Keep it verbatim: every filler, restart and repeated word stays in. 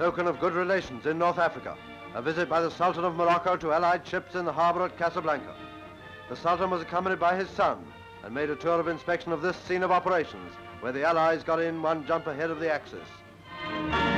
token of good relations in North Africa. A visit by the Sultan of Morocco to Allied ships in the harbour at Casablanca. The Sultan was accompanied by his son and made a tour of inspection of this scene of operations, where the Allies got in one jump ahead of the Axis.